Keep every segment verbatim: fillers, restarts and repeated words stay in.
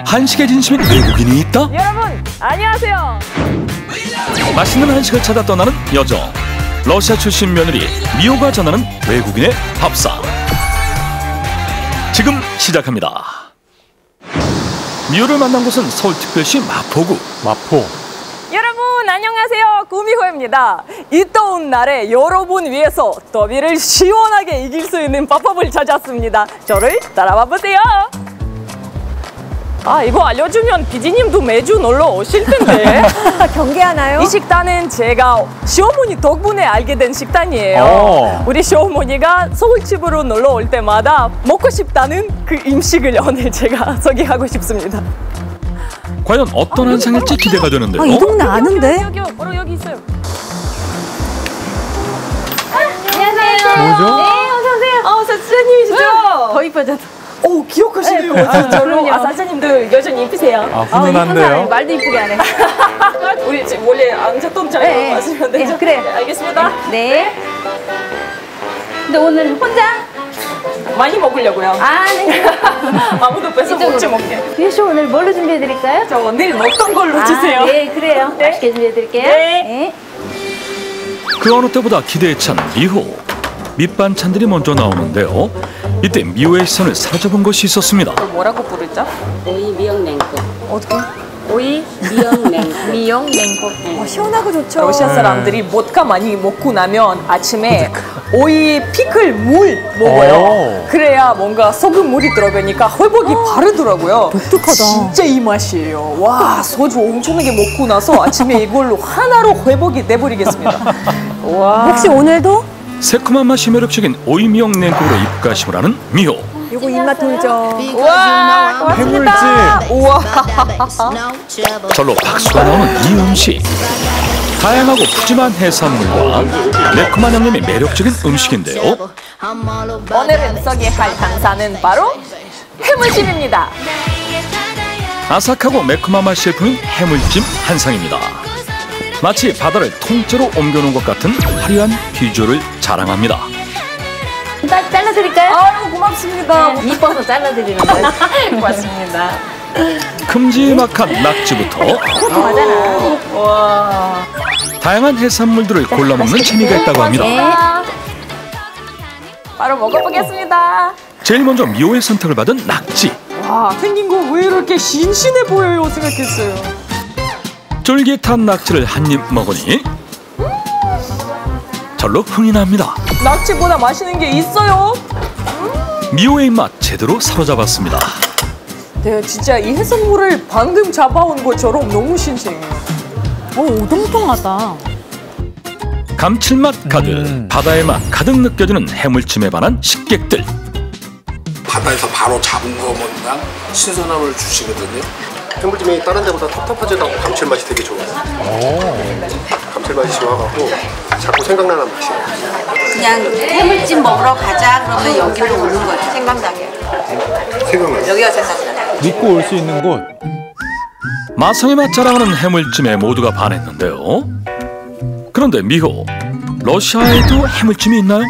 한식의 진심인 외국인이 있다? 여러분 안녕하세요. 맛있는 한식을 찾아 떠나는 여정. 러시아 출신 며느리 미호가 전하는 외국인의 밥상. 지금 시작합니다. 미호를 만난 곳은 서울특별시 마포구. 마포. 여러분 안녕하세요. 구미호입니다. 이 더운 날에 여러분 위해서 더위를 시원하게 이길 수 있는 밥법을 찾았습니다. 저를 따라와 보세요. 아 이거 알려주면 피디님도 매주 놀러 오실 텐데. 경계하나요? 이 식단은 제가 시어머니 덕분에 알게 된 식단이에요. 오. 우리 시어머니가 서울집으로 놀러 올 때마다 먹고 싶다는 그 음식을 오늘 제가 소개하고 싶습니다. 과연 어떤 한상일지 기대가 되는데요. 아, 이 동네 아는데? 여기, 여기, 바로 여기 있어요. 안녕하세요. 뭐죠? 네, 어서 오세요. 아, 사장님이시죠? 더 이뻐졌다. 오, 기억하시네요. 네. 아, 저로. 그럼요. 아, 사장님들 여전히 이쁘세요. 아, 훈훈한데요? 말도 이쁘게 하네. 우리 지금 원래 앉았던 자리로 네, 마시면 네, 되죠? 그래요. 네, 알겠습니다. 네. 근데 오늘 혼자? 많이 먹으려고요. 아, 네. 아무도 뺏어 먹지 못게. 비쇼 오늘 뭘로 준비해드릴까요? 저 늘 먹던 걸로 아, 주세요. 네, 그래요. 네. 맛있게 준비해드릴게요. 네. 그 어느 때보다 기대에 찬 미호. 밑반찬들이 먼저 나오는데요. 이때 미호의 시선을 사로잡은 것이 있었습니다. 뭐라고 부르죠? 오이 미역 냉국. 어떻게? 오이? 미역 냉국. 미역 냉국. 어, 시원하고 좋죠. 러시아 사람들이 보드카 많이 먹고 나면 아침에 오이 피클 물 먹어요. 오. 그래야 뭔가 소금 물이 들어가니까 회복이 바르더라고요. 독특하다. 진짜 이 맛이에요. 와, 소주 엄청나게 먹고 나서 아침에 이걸로 하나로 회복이 돼버리겠습니다. 와. 혹시 오늘도? 새콤한 맛이 매력적인 오이 미역 냉국으로 입가심을 하는 미호. 요거 입맛 돌죠. 와, 고맙습니다. 우와. 절로 박수가 나오는 이 음식. 다양하고 푸짐한 해산물과 매콤한 양념이 매력적인 음식인데요. 오늘은 소개할 한상은 바로 해물찜입니다. 아삭하고 매콤한 맛이 일품인 해물찜 한상입니다. 마치 바다를 통째로 옮겨놓은 것 같은 화려한 비주얼을 자랑합니다. 딱 잘라드릴까요? 아유, 고맙습니다. 네, 이뻐서 잘라드리는 거예요. 고맙습니다. 큼지막한 낙지부터 맞아요. 와. 다양한 해산물들을 골라 먹는 재미가 있다고 합니다. 네. 바로 먹어보겠습니다. 제일 먼저 미호의 선택을 받은 낙지. 와, 생긴 거 왜 이렇게 신신해 보여요 생각했어요. 쫄깃한 낙지를 한 입 먹으니 절로 흥이 납니다. 낙지보다 맛있는 게 있어요? 미호의 입맛 제대로 사로잡았습니다. 네, 진짜 이 해산물을 방금 잡아온 것처럼 너무 신기해요. 오, 오동통하다. 감칠맛 가득, 음. 바다의 맛 가득 느껴지는 해물찜에 반한 식객들. 바다에서 바로 잡은 거면 신선함을 주시거든요. 해물찜이 다른 데보다 텁텁하지도 않고 감칠맛이 되게 좋아요. 감칠맛이 좋아갖고 자꾸 생각나는 맛이에요. 그냥 해물찜 먹으러 가자 그러면 여기로 오는 거죠. 생각나게. 생각나요. 여기가 생각나요. 믿고 올 수 있는 곳. 마성의 맛 자랑하는 해물찜에 모두가 반했는데요. 그런데 미호, 러시아에도 해물찜이 있나요?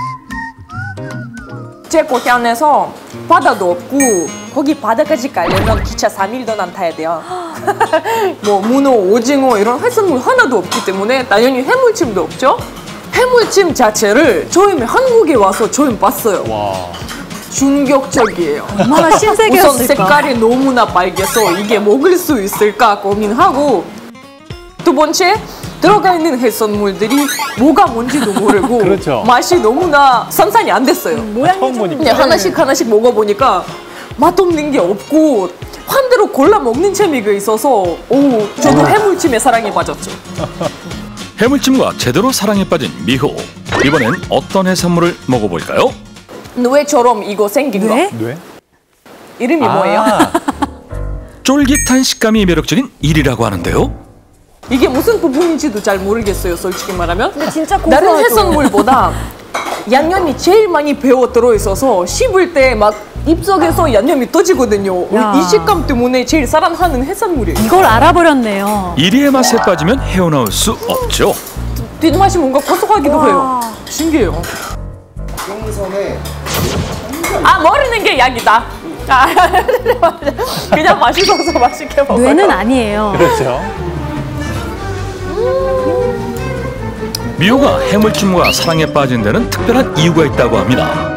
제 고향에서 바다도 없고 거기 바다까지 가려면 기차 삼 일 동안 타야 돼요. 뭐 문어, 오징어 이런 해산물 하나도 없기 때문에 당연히 해물찜도 없죠. 해물찜 자체를 처음에 한국에 와서 처음 봤어요. 와. 충격적이에요. 얼마나 신세계였을까. 우선 색깔이 너무나 빨개서 이게 먹을 수 있을까 고민하고, 두 번째 들어가 있는 해산물들이 뭐가 뭔지도 모르고 그렇죠. 맛이 너무나 산산이 안 됐어요. 모양이 처음 좀 보니까. 그냥 하나씩 하나씩 먹어보니까 맛없는 게 없고 환대로 골라 먹는 재미가 있어서 오, 저도 해물찜에 사랑에 빠졌죠. 해물찜과 제대로 사랑에 빠진 미호. 이번엔 어떤 해산물을 먹어볼까요? 뇌처럼 이거 생긴 거. 뇌? 뇌? 이름이 아. 뭐예요? 쫄깃한 식감이 매력적인 일이라고 하는데요. 이게 무슨 부분인지도 잘 모르겠어요, 솔직히 말하면. 근데 진짜 다른 고소하죠. 해산물보다 양념이 제일 많이 배어 들어있어서 씹을 때 막 입속에서 양념이 터지거든요. 야. 이 식감 때문에 제일 사랑하는 해산물이에요. 이걸 알아버렸네요. 이리의 맛에 빠지면 헤어나올 수 없죠. 뒷맛이 뭔가 고소하기도 해요. 신기해요. 생선에 아, 모르는 게 약이다. 아, 그냥 맛있어서 맛있게 먹어요. 뇌는 아니에요. 그렇죠. 미호가 해물찜과 사랑에 빠진 데는 특별한 이유가 있다고 합니다.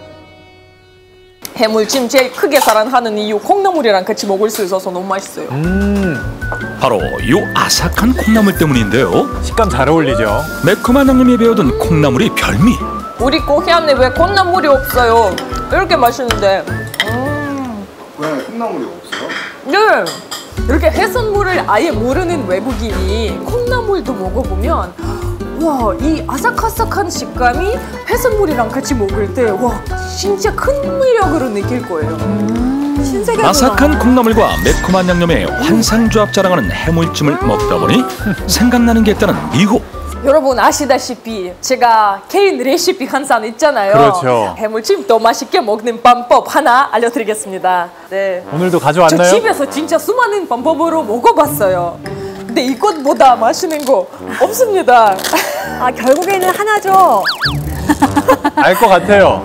해물찜 제일 크게 사랑하는 이유 콩나물이랑 같이 먹을 수 있어서 너무 맛있어요. 바로 이 아삭한 콩나물 때문인데요. 식감 잘 어울리죠. 매콤한 양념이 배어든 콩나물이 별미. 우리 고향에 왜 콩나물이 없어요? 이렇게 맛있는데. 왜 콩나물이 없어요? 네. 이렇게 해산물을 아예 모르는 외국인이 콩나물도 먹어보면 와, 이 아삭아삭한 식감이 해산물이랑 같이 먹을 때 와, 진짜 큰 매력으로 느낄 거예요. 신세계구나. 아삭한 콩나물과 매콤한 양념의 환상조합 자랑하는 해물찜을 먹다 보니 생각나는 게 있다는 미호. 여러분 아시다시피 제가 개인 레시피 항상 있잖아요. 그렇죠. 해물찜 더 맛있게 먹는 방법 하나 알려드리겠습니다. 네. 오늘도 저 가져왔나요? 집에서 진짜 수많은 방법으로 먹어봤어요. 근데 이것보다 맛있는 거 없습니다. 아, 결국에는 하나죠. 알 것 같아요.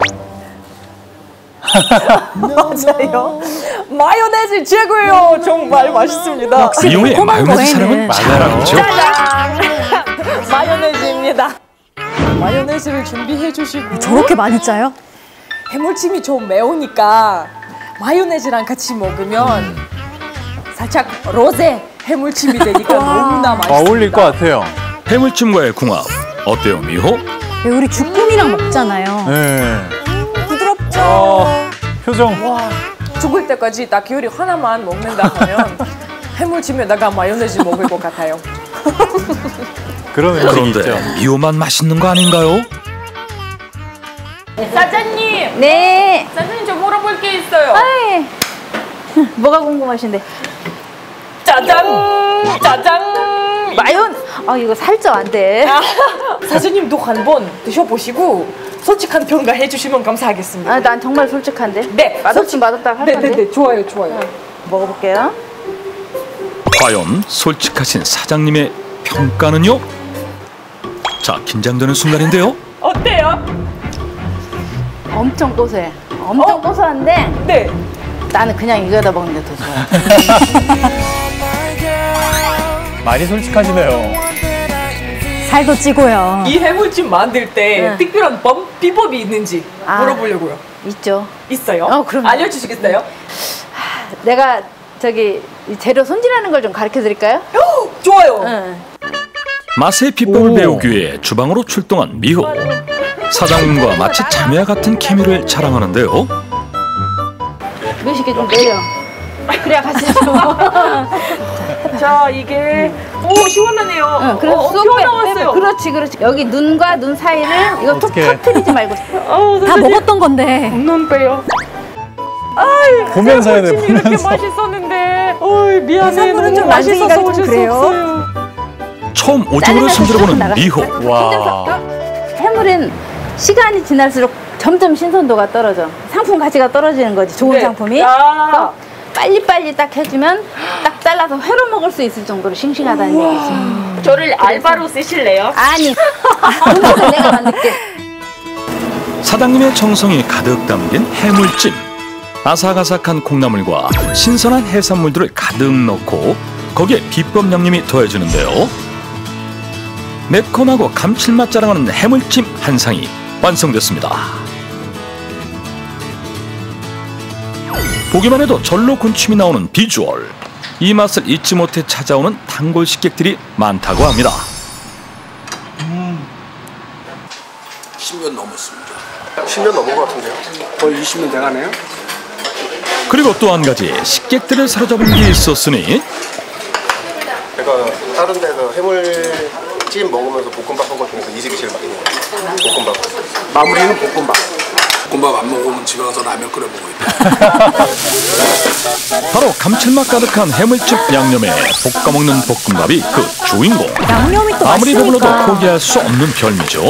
맞아요. 마요네즈 최고예요. 정말 맛있습니다. 역시 미호의 매콤한 마요네즈 거에는 사랑은 자랑이죠. 마요네즈입니다. 마요네즈를 준비해 주시고 저렇게 많이 짜요? 해물찜이 좀 매우니까 마요네즈랑 같이 먹으면 살짝 로제 해물찜이 되니까 너무나 맛있습니다. 어울릴 것 같아요. 해물찜과의 궁합 어때요, 미호? 왜 우리 죽국이랑 먹잖아요. 네. 부드럽죠? 어, 표정. 와, 죽을 때까지 딱 요리 하나만 먹는다 하면 해물찜에다가 마요네즈 먹을 것 같아요. 그런 음식이 그런데 있죠. 미호만 맛있는 거 아닌가요? 사장님! 네. 사장님 저 물어볼 게 있어요. 아이, 뭐가 궁금하신데? 짜잔! 짜잔! 마요는 아 이거 살쪄 안 돼. 사장님도 한번 드셔보시고 솔직한 평가 해주시면 감사하겠습니다. 아, 난 정말 솔직한데. 네, 맛없으면 맛없다 할 건데. 네네네, 좋아요, 좋아요. 먹어볼게요. 과연 솔직하신 사장님의 평가는요? 자, 긴장되는 순간인데요. 어때요? 엄청 고소해. 엄청 고소한데 네. 나는 그냥 이거다 먹는 게 더 좋아. 많이 솔직하시네요. 살도 찌고요. 이 해물찜 만들 때 네. 특별한 법, 비법이 있는지 아. 물어보려고요. 있죠. 있어요? 어, 그럼요. 알려주시겠어요? 내가 저기 이 재료 손질하는 걸 좀 가르쳐 드릴까요? 좋아요. 응. 맛의 비법을 배우기 위해 주방으로 출동한 미호. 사장님과 마치 자매와 같은 케미를 자랑하는데요. 몇십 개 좀 내려. 그래야 같이 좀. 자, 이게 오 시원하네요. 응, 그래서 어, 쏙 뼈 빼- 나왔어요. 빼- 그렇지, 그렇지. 여기 눈과 눈 사이를 이거 톡 어떡해. 터트리지 말고. 아우, 다 사장님, 먹었던 건데. 눈 빼요. 보면서 해야 돼, 해물찜이 이렇게 보면서. 맛있었는데. 어이, 미안해. 해산물은 너무 좀 맛있어서 만들기가 좀 어쩔 수 그래요. 없어요. 처음 오징어를 자르면서 손질해보는 나가. 미호. 와. 해물은 시간이 지날수록 점점 신선도가 떨어져. 상품 가치가 떨어지는 거지, 좋은 네. 상품이. 아. 그래서 빨리빨리 딱 해주면 딱 잘라서 회로 먹을 수 있을 정도로 싱싱하다는 얘기지. 저를 알바로 쓰실래요? 아니, 돈은 내가 만들게. 사장님의 정성이 가득 담긴 해물찜. 아삭아삭한 콩나물과 신선한 해산물들을 가득 넣고 거기에 비법 양념이 더해지는데요. 매콤하고 감칠맛 자랑하는 해물찜 한 상이 완성됐습니다. 보기만 해도 절로 군침이 나오는 비주얼. 이 맛을 잊지 못해 찾아오는 단골 식객들이 많다고 합니다. 십 년 넘었습니다. 십 년 넘은 것 같은데요? 거의 이십 년 돼가네요. 그리고 또 한 가지 식객들을 사로잡은 게 있었으니 제가 다른 데서 해물찜 먹으면서 볶음밥 한 것 중에서 이 집이 제일 맛있는 것 같아요. 볶음밥. 마무리는 볶음밥. 볶음밥 안 먹으면 집에 가서 라면 끓여 먹어야 돼. 바로 감칠맛 가득한 해물찜 양념에 볶아 먹는 볶음밥이 그 주인공. 양념이 또 아무리 배불러도 맛있으니까. 포기할 수 없는 별미죠.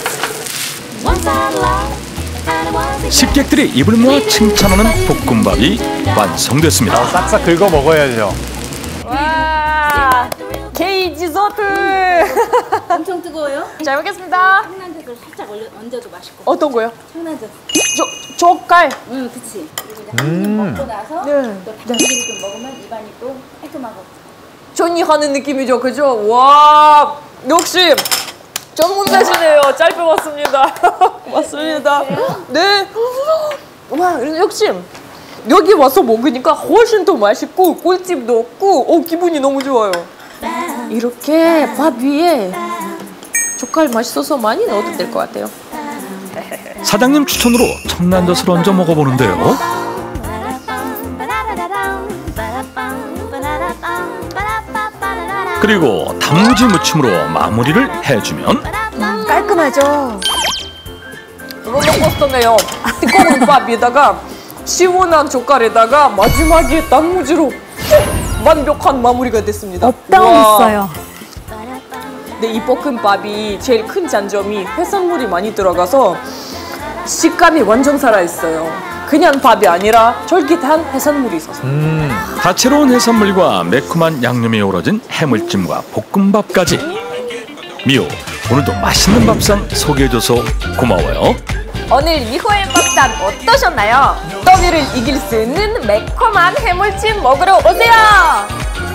식객들이 입을 모아 칭찬하는 볶음밥이 완성됐습니다. 싹싹 긁어 먹어야죠. 와, 게이 디저트. 엄청 뜨거워요? 잘 먹겠습니다. 청란젓을 살짝 올려, 얹어도 맛있고. 어떤 거요? 청란젓. 저, 젓갈. 응, 그치. 음. 먹고 나서 네. 또 닭고기를 좀 먹으면 입안이 또 깔끔하고. 전이하는 느낌이죠, 그죠? 와, 역시 전문가시네요. 잘 배웠습니다. 고맙습니다. 네. 와, 역시 여기 와서 먹으니까 훨씬 더 맛있고 꿀팁도 없고 어, 기분이 너무 좋아요. 이렇게 밥 위에 젓갈 맛있어서 많이 넣어도 될 것 같아요. 사장님 추천으로 청란젓을 얹어 먹어보는데요. 그리고 단무지 무침으로 마무리를 해주면 깔끔하죠? 롤러코스터네요. 뜨거운 밥에다가 시원한 젓갈에다가 마지막에 단무지로 푹 완벽한 마무리가 됐습니다. 업다운 와. 있어요. 근데 이 볶음밥이 제일 큰 장점이 해산물이 많이 들어가서 식감이 완전 살아있어요. 그냥 밥이 아니라 쫄깃한 해산물이 있어서. 음. 다채로운 해산물과 매콤한 양념이 어우러진 해물찜과 볶음밥까지. 미호, 오늘도 맛있는 밥상 소개해줘서 고마워요. 오늘 미호의 밥상 어떠셨나요? 더위를 이길 수 있는 매콤한 해물찜 먹으러 오세요!